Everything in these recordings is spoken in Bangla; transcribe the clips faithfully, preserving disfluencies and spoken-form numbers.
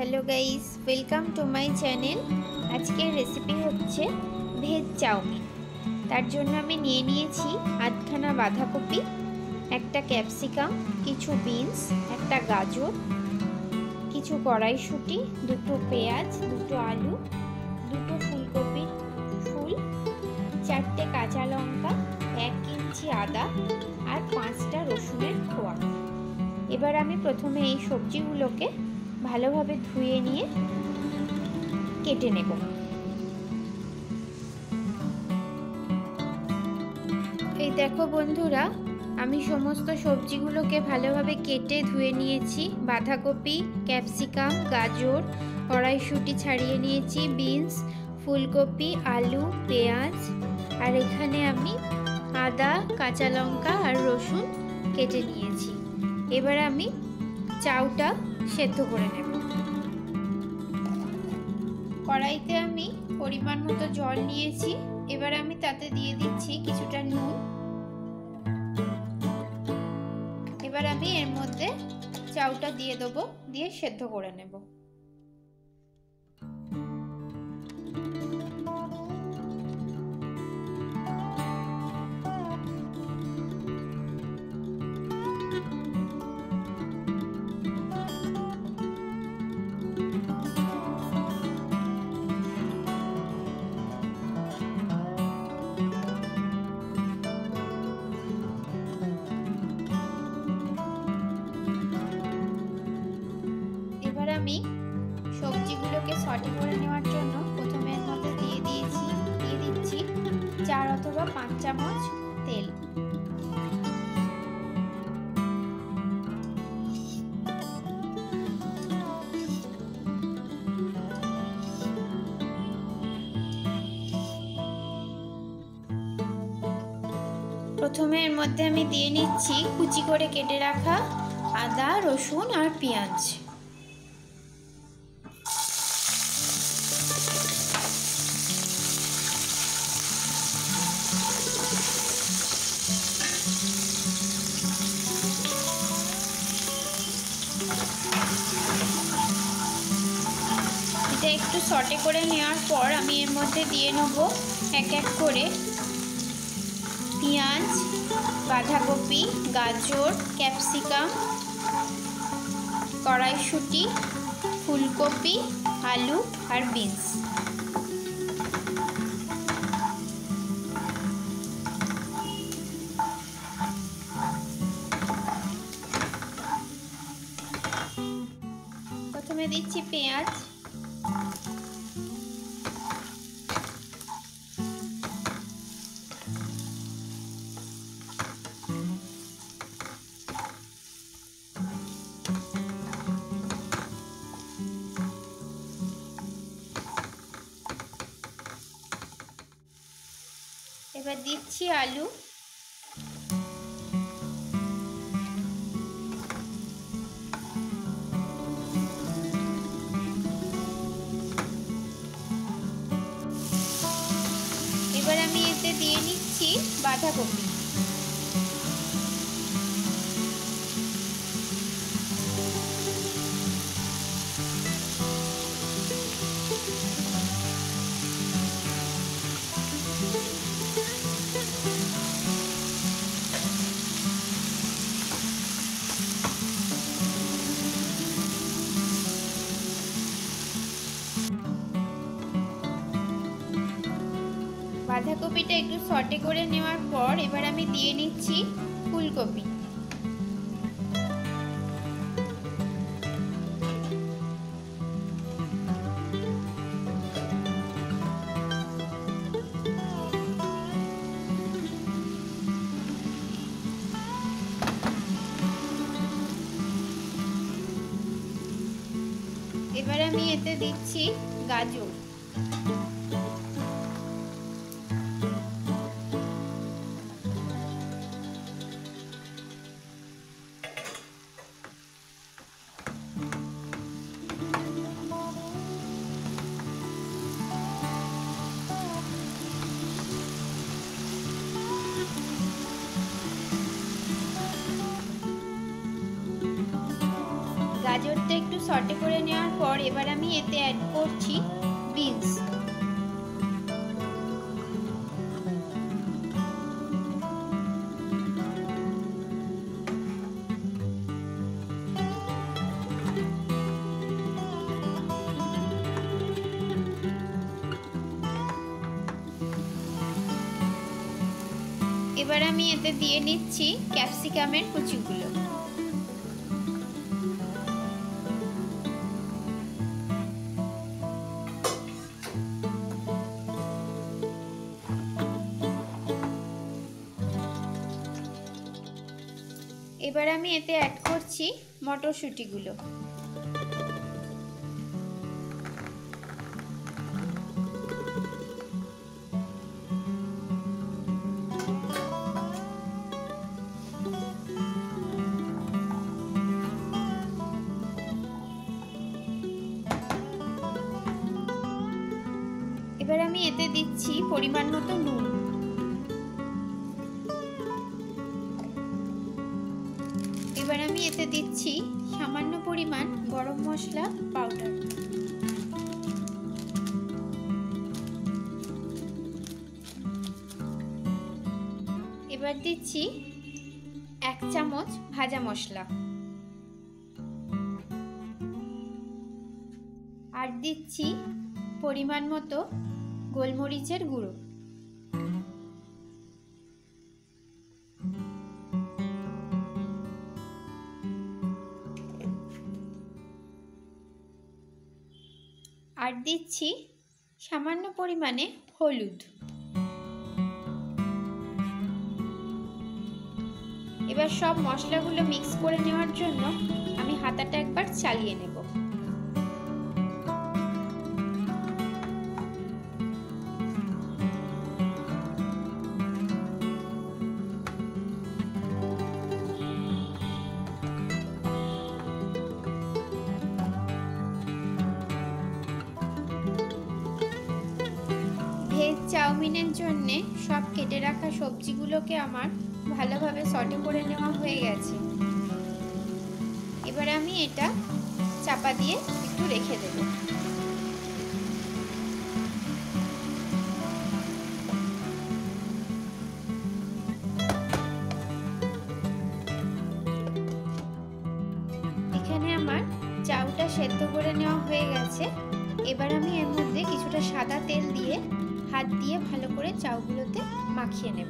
Hello guys, welcome to my channel. आजकेर रेसिपि होच्छे भेज चाउमिन। तार जोन्नो आमी निये नियेछि आधखाना बाँधाकपि, एकटा क्यापसिकाम, किछु बिन्स, एकटा गाजर, किछु कड़ाईशुटी, दुटो पेঁয়াজ, दुटो आलू, दुटो फुलकपिर फुल, चारटे काँचा लंका, एक इंची आदा और पाँचटा रसुनेर खोया। एबार आमी प्रथमे এই সবজিগুলোকে ভালোভাবে ধুয়ে নিয়ে কেটে নেব। এই দেখো বন্ধুরা, আমি সমস্ত সবজিগুলোকে ভালোভাবে কেটে ধুয়ে নিয়েছি। বাঁধাকপি, ক্যাপসিকাম, গাজর, কড়াইশুঁটি ছাড়িয়ে নিয়েছি, বিনস, ফুলকপি, আলু, পেঁয়াজ আর এখানে আমি আদা, কাঁচা লঙ্কা আর রসুন কেটে নিয়েছি। এবার আমি চাউটা সেদ্ধ করে নেব। কড়াইতে আমি পরিমাণ মতো জল নিয়েছি। এবার আমি তাতে দিয়ে দিচ্ছি কিছুটা নুন। এবার আমি এর মধ্যে চাউটা দিয়ে দেবো, দিয়ে সেদ্ধ করে নেব। আমি সবজিগুলোকে সটে করে নেওয়ার জন্য প্রথমে এর মধ্যে দিয়ে দিয়েছি দিয়ে দিচ্ছি চার অথবা পাঁচ চামচ তেল। প্রথমে এর মধ্যে আমি দিয়ে নিচ্ছি কুচি করে কেটে রাখা আদা, রসুন আর পেঁয়াজ। এটা একটু সটে করে নেওয়ার পর আমি এর মধ্যে দিয়ে নেব এক এক করে পেঁয়াজ, বাঁধাকপি, গাজর, ক্যাপসিকাম, কড়াইশুঁটি, ফুলকপি, আলু আর বিনস। প্রথমে দিচ্ছি পেঁয়াজ, এবার দিচ্ছি আলু, এবার আমি এতে দিয়ে নিচ্ছি বাঁধাকপি। বাঁধাকপিটা একটু সটে করে নেওয়ার পর এবার আমি দিয়ে নিচ্ছি ফুলকপি। এবার আমি এতে দিচ্ছি গাজর। গাজরটা একটু সটে করে নেওয়ার পর এবার আমি এতে অ্যাড করছি বিনস। এবার আমি এতে দিয়ে নিচ্ছি ক্যাপসিকামের কুচিগুলো। এবার আমি এতে অ্যাড করছি মটরশুঁটিগুলো। এবার আমি এতে দিচ্ছি পরিমাণ মতো নুন। এবার আমি এতে দিচ্ছি সামান্য পরিমাণ গরম মশলা পাউডার। এবার দিচ্ছি এক চামচ ভাজা মশলা, আর দিচ্ছি পরিমাণ মতো গোলমরিচের গুঁড়ো। আর দিচ্ছি সামান্য পরিমাণে হলুদ। এবার সব মশলাগুলো মিক্স করে নেওয়ার জন্য আমি হাতাটা একবার চালিয়ে নেব। ভেজ চাউমিনের জন্য সব কেটে রাখা সবজিগুলোকে আমার ভালোভাবে সটে করে নেওয়া হয়ে গেছে। এবার আমি এটা চাপা দিয়ে একটু রেখে দেব। এখানে আমার চাউটা সেদ্ধ করে নেওয়া হয়ে গেছে। এবার আমি এর মধ্যে কিছুটা সাদা তেল দিয়ে হাত দিয়ে ভালো করে চাউগুলোতে মাখিয়ে নেব।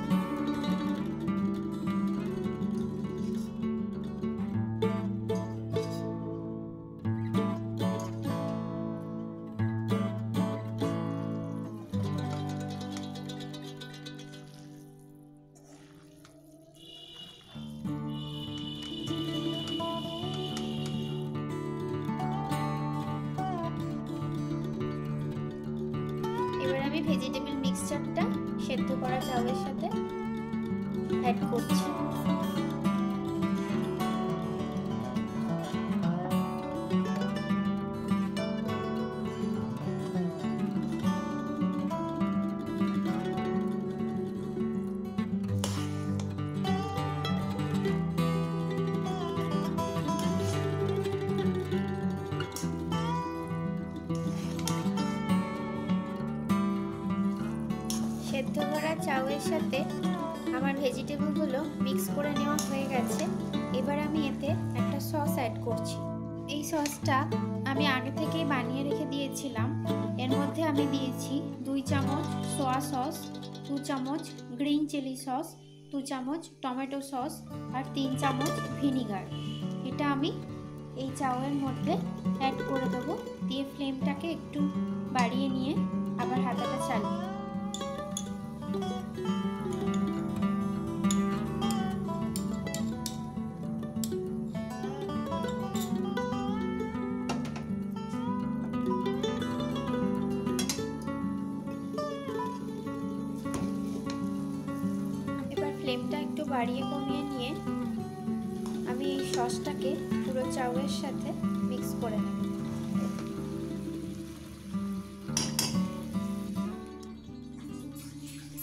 এবার আমি ভেজিটেবল মিক্সচারটা সেদ্ধ করা চাউয়ের সাথে অ্যাড করছি। সেদ্ধ করা চাউয়ের সাথে আমার ভেজিটেবলগুলো মিক্স করে নেওয়া হয়ে গেছে। এবার আমি এতে একটা সস অ্যাড করছি। এই সসটা আমি আগে থেকেই বানিয়ে রেখে দিয়েছিলাম। এর মধ্যে আমি দিয়েছি দুই চামচ সোয়া সস, দু চামচ গ্রিন চিলি সস, দু চামচ টমেটো সস আর তিন চামচ ভিনিগার। এটা আমি এই চাউয়ের মধ্যে অ্যাড করে দেবো। দিয়ে ফ্লেমটাকে একটু বাড়িয়ে নিয়ে আবার হাতাটা চালিয়ে ফ্লেমটা একটু বাড়িয়ে কমিয়ে নিয়ে আমি এই সসটাকে পুরো চাউয়ের সাথে মিক্স করে নেব।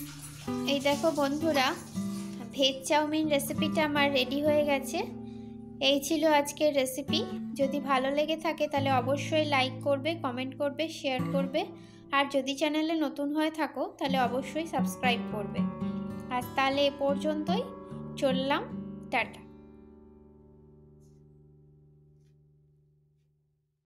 এই দেখো বন্ধুরা, ভেজ চাউমিন রেসিপিটা আমার রেডি হয়ে গেছে। এই ছিল আজকের রেসিপি। যদি ভালো লেগে থাকে তাহলে অবশ্যই লাইক করবে, কমেন্ট করবে, শেয়ার করবে। আর যদি চ্যানেলে নতুন হয়ে থাকো তাহলে অবশ্যই সাবস্ক্রাইব করবে। আজ তাহলে এ পর্যন্তই, চললাম, টাটা।